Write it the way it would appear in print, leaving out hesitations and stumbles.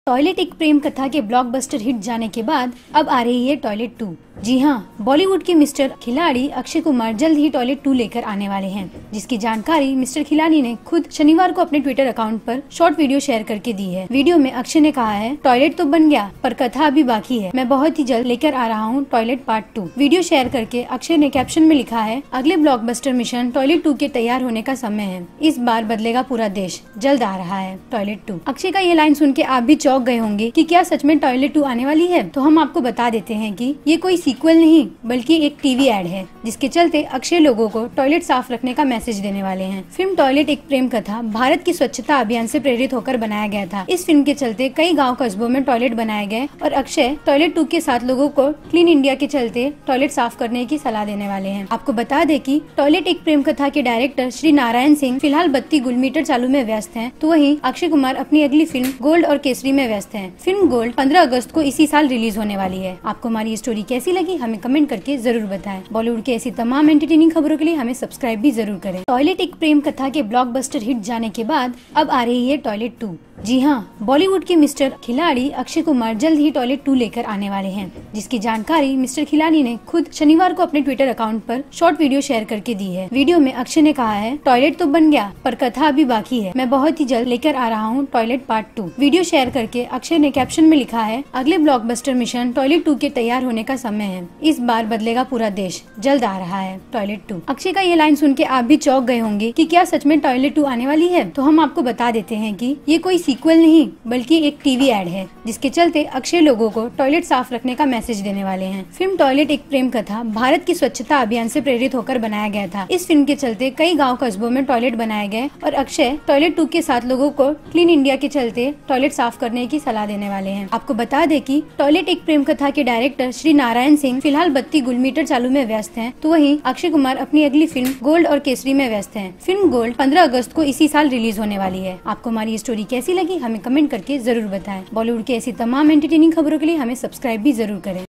Toilet एक प्रेम कथा के ब्लॉकबस्टर हिट जाने के बाद अब आ रही है टॉयलेट 2। जी हाँ, बॉलीवुड के मिस्टर खिलाड़ी अक्षय कुमार जल्द ही टॉयलेट 2 लेकर आने वाले हैं, जिसकी जानकारी मिस्टर खिलाड़ी ने खुद शनिवार को अपने ट्विटर अकाउंट पर शॉर्ट वीडियो शेयर करके दी है। वीडियो में अक्षय ने कहा है, टॉयलेट तो बन गया पर कथा अभी बाकी है, मैं बहुत ही जल्द लेकर आ रहा हूँ टॉयलेट पार्ट 2। वीडियो शेयर करके अक्षय ने कैप्शन में लिखा है, अगले ब्लॉकबस्टर मिशन टॉयलेट 2 के तैयार होने का समय है, इस बार बदलेगा पूरा देश, जल्द आ रहा है टॉयलेट 2। अक्षय का ये लाइन सुन के आप भी चौंक गए होंगे कि क्या सच में टॉयलेट 2 आने वाली है। तो हम आपको बता देते हैं कि ये कोई सीक्वल नहीं बल्कि एक टीवी एड है, जिसके चलते अक्षय लोगों को टॉयलेट साफ रखने का मैसेज देने वाले हैं। फिल्म टॉयलेट एक प्रेम कथा भारत की स्वच्छता अभियान से प्रेरित होकर बनाया गया था। इस फिल्म के चलते कई गांव कस्बों में टॉयलेट बनाए गए और अक्षय टॉयलेट 2 के साथ लोगों को क्लीन इंडिया के चलते टॉयलेट साफ करने की सलाह देने वाले हैं। आपको बता दें कि टॉयलेट एक प्रेम कथा के डायरेक्टर श्री नारायण सिंह फिलहाल 32 गुलमीटर चालू में व्यस्त हैं, तो वहीं अक्षय कुमार अपनी अगली फिल्म गोल्ड और केसरी में व्यस्त हैं। फिल्म गोल्ड 15 अगस्त को इसी साल रिलीज होने वाली है। आपको हमारी स्टोरी कैसी लगी हमें कमेंट करके जरूर बताएं। बॉलीवुड की ऐसी तमाम एंटरटेनिंग खबरों के लिए हमें सब्सक्राइब भी जरूर करें। टॉयलेट एक प्रेम कथा के ब्लॉकबस्टर हिट जाने के बाद अब आ रही है टॉयलेट 2। जी हाँ, बॉलीवुड के मिस्टर खिलाड़ी अक्षय कुमार जल्द ही टॉयलेट 2 लेकर आने वाले हैं, जिसकी जानकारी मिस्टर खिलाड़ी ने खुद शनिवार को अपने ट्विटर अकाउंट पर शॉर्ट वीडियो शेयर करके दी है। वीडियो में अक्षय ने कहा है, टॉयलेट तो बन गया पर कथा अभी बाकी है, मैं बहुत ही जल्द लेकर आ रहा हूँ टॉयलेट पार्ट 2। वीडियो शेयर करके अक्षय ने कैप्शन में लिखा है, अगले ब्लॉकबस्टर मिशन टॉयलेट 2 के तैयार होने का समय है, इस बार बदलेगा पूरा देश, जल्द आ रहा है टॉयलेट 2। अक्षय का ये लाइन सुन के आप भी चौंक गए होंगे कि क्या सच में टॉयलेट 2 आने वाली है। तो हम आपको बता देते हैं कि ये कोई सीक्वल नहीं बल्कि एक टीवी एड है, जिसके चलते अक्षय लोगों को टॉयलेट साफ रखने का मैसेज देने वाले हैं। फिल्म टॉयलेट एक प्रेम कथा भारत की स्वच्छता अभियान से प्रेरित होकर बनाया गया था। इस फिल्म के चलते कई गांव कस्बों में टॉयलेट बनाए गए और अक्षय टॉयलेट 2 के साथ लोगों को क्लीन इंडिया के चलते टॉयलेट साफ करने की सलाह देने वाले हैं। आपको बता दें कि टॉयलेट एक प्रेम कथा के डायरेक्टर श्री नारायण सिंह फिलहाल 32 गुलमीटर चालू में व्यस्त हैं, तो वहीं अक्षय कुमार अपनी अगली फिल्म गोल्ड और केसरी में व्यस्त हैं। फिल्म गोल्ड 15 अगस्त को इसी साल रिलीज होने वाली है। आपको हमारी स्टोरी कैसी लगी हमें कमेंट करके जरूर बताएं। बॉलीवुड की ऐसी तमाम एंटरटेनिंग खबरों के लिए हमें सब्सक्राइब भी जरूर करें।